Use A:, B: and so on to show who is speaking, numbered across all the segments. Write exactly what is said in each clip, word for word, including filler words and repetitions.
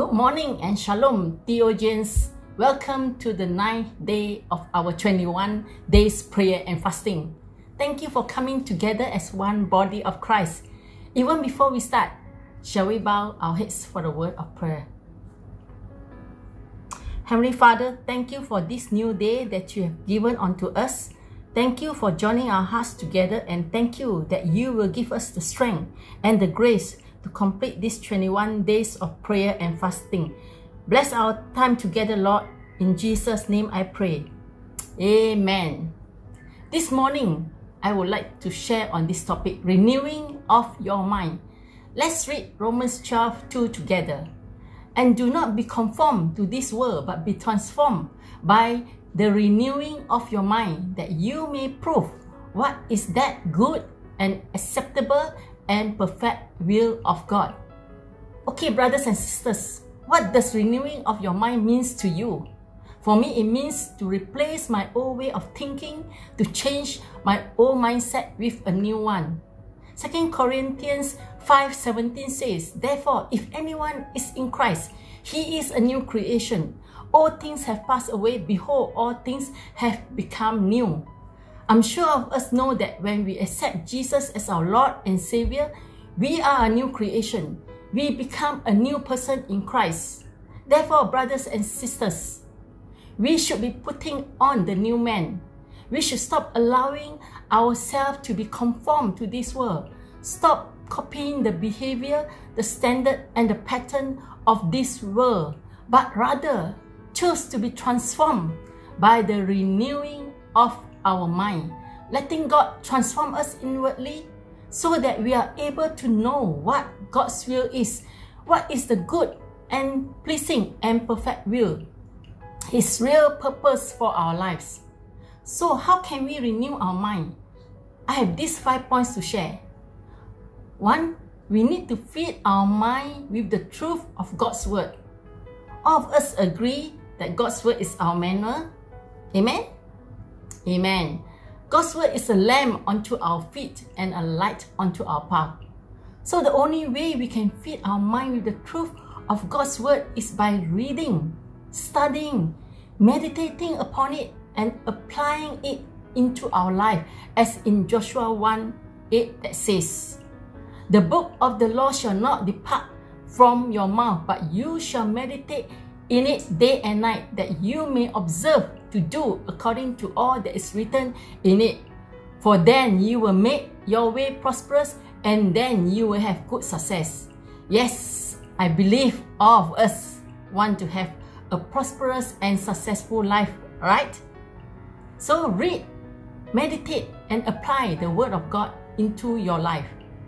A: Good morning and shalom, Theologians. Welcome to the ninth day of our twenty-one days prayer and fasting. Thank you for coming together as one body of Christ. Even before we start, shall we bow our heads for the word of prayer? Heavenly Father, thank you for this new day that you have given unto us. Thank you for joining our hearts together, and thank you that you will give us the strength and the grace to complete these twenty-one days of prayer and fasting. Bless our time together, Lord. In Jesus' name I pray. Amen. This morning, I would like to share on this topic, renewing of your mind. Let's read Romans twelve two together. And do not be conformed to this world, but be transformed by the renewing of your mind, that you may prove what is that good and acceptable and perfect will of God. Okay, brothers and sisters, what does renewing of your mind means to you? For me, it means to replace my old way of thinking, to change my old mindset with a new one. Second Corinthians five seventeen says, therefore, if anyone is in Christ, he is a new creation. All things have passed away, behold, all things have become new. I'm sure of us know that when we accept Jesus as our Lord and Savior, we are a new creation. We become a new person in Christ. Therefore, brothers and sisters, we should be putting on the new man. We should stop allowing ourselves to be conformed to this world. Stop copying the behavior, the standard, and the pattern of this world, but rather choose to be transformed by the renewing of our mind, letting God transform us inwardly so that we are able to know what God's will is, what is the good and pleasing and perfect will, His real purpose for our lives. So how can we renew our mind? I have these five points to share. One, we need to feed our mind with the truth of God's word. All of us agree that God's word is our manual. Amen? Amen. God's word is a lamp unto our feet and a light unto our path. So the only way we can feed our mind with the truth of God's word is by reading, studying, meditating upon it, and applying it into our life, as in Joshua one eight that says, the book of the law shall not depart from your mouth, but you shall meditate in it day and night, that you may observe to do according to all that is written in it. For then you will make your way prosperous, and then you will have good success. Yes, I believe all of us want to have a prosperous and successful life, right? So read, meditate, and apply the word of God into your life.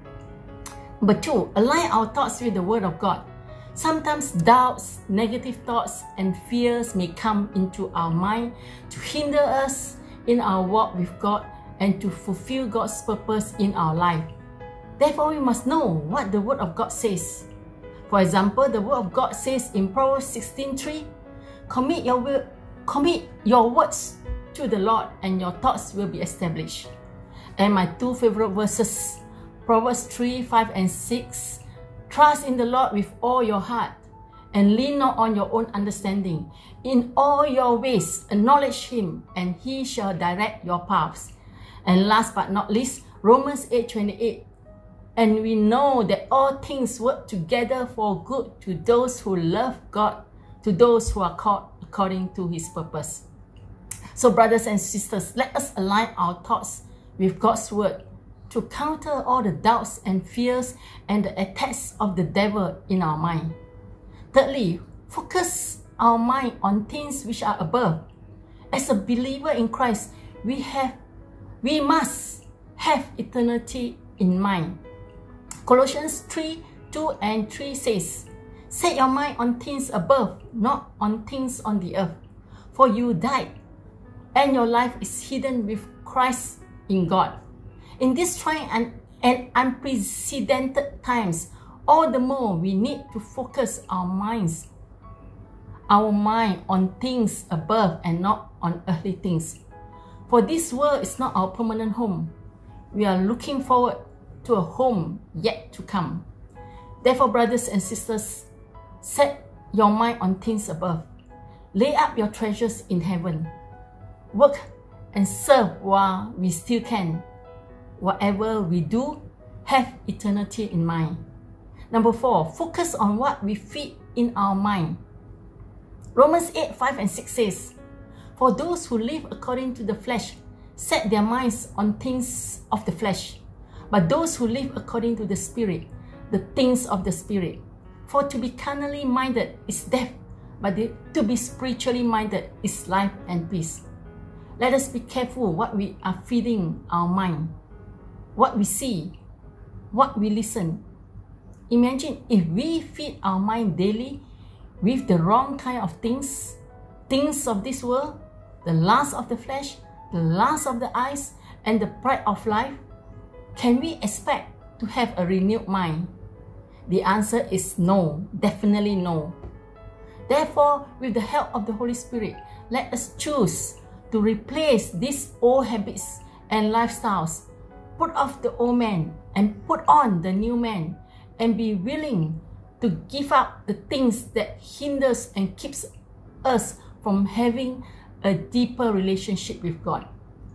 A: Number two, align our thoughts with the word of God. Sometimes doubts, negative thoughts, and fears may come into our mind to hinder us in our walk with God and to fulfill God's purpose in our life. Therefore, we must know what the word of God says. For example, the word of God says in Proverbs sixteen three, commit your will, commit your words to the Lord, and your thoughts will be established. And my two favorite verses, Proverbs three five and six, trust in the Lord with all your heart, and lean not on your own understanding. In all your ways, acknowledge Him, and He shall direct your paths. And last but not least, Romans eight twenty-eight, and we know that all things work together for good to those who love God, to those who are called according to His purpose. So brothers and sisters, let us align our thoughts with God's word to counter all the doubts and fears and the attacks of the devil in our mind. Thirdly, focus our mind on things which are above. As a believer in Christ, we have, we must have eternity in mind. Colossians three two and three says, set your mind on things above, not on things on the earth. For you died, and your life is hidden with Christ in God. In these trying and, and unprecedented times, all the more we need to focus our minds, our mind on things above and not on earthly things. For this world is not our permanent home. We are looking forward to a home yet to come. Therefore, brothers and sisters, set your mind on things above. Lay up your treasures in heaven. Work and serve while we still can. Whatever we do, have eternity in mind. Number four, focus on what we feed in our mind. Romans eight, five and six says, for those who live according to the flesh set their minds on things of the flesh, but those who live according to the Spirit, the things of the Spirit. For to be carnally minded is death, but to be spiritually minded is life and peace. Let us be careful what we are feeding our mind, what we see, what we listen. Imagine if we feed our mind daily with the wrong kind of things, things of this world, the lust of the flesh, the lust of the eyes, and the pride of life. Can we expect to have a renewed mind? The answer is no, definitely no. Therefore, with the help of the Holy Spirit, let us choose to replace these old habits and lifestyles, put off the old man and put on the new man, and be willing to give up the things that hinders and keeps us from having a deeper relationship with God.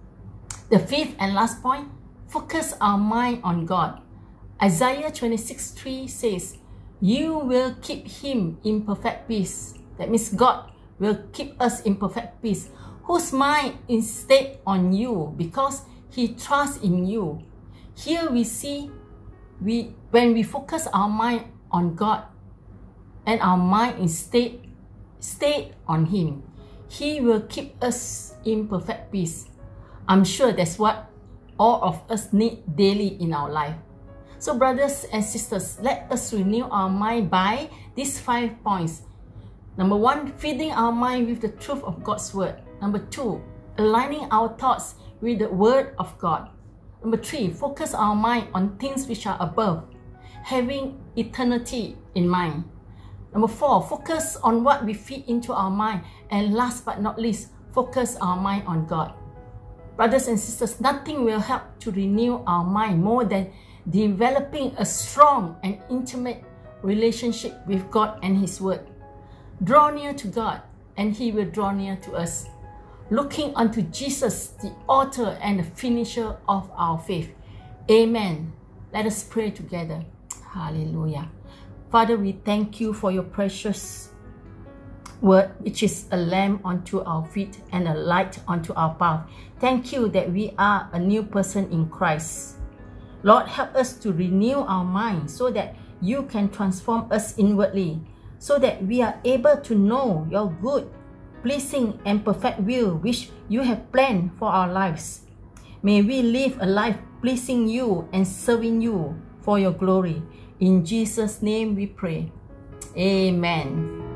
A: The fifth and last point, focus our mind on God. Isaiah twenty-six, three says, you will keep him in perfect peace. That means God will keep us in perfect peace, whose mind is stayed on you because he trusts in you. Here we see, we when we focus our mind on God and our mind is stayed, stayed on him, he will keep us in perfect peace. I'm sure that's what all of us need daily in our life. So brothers and sisters, let us renew our mind by these five points. Number one, feeding our mind with the truth of God's word. Number two, aligning our thoughts with the word of God. Number three, focus our mind on things which are above, having eternity in mind. Number four, focus on what we feed into our mind. And last but not least, focus our mind on God. Brothers and sisters, nothing will help to renew our mind more than developing a strong and intimate relationship with God and his word. Draw near to God and he will draw near to us. Looking unto Jesus, the author and the finisher of our faith. Amen. Let us pray together. Hallelujah. Father, we thank you for your precious word, which is a lamp unto our feet and a light unto our path. Thank you that we are a new person in Christ. Lord, help us to renew our mind so that you can transform us inwardly, so that we are able to know your good, pleasing and perfect will which you have planned for our lives. May we live a life pleasing you and serving you for your glory. In Jesus' name we pray. Amen.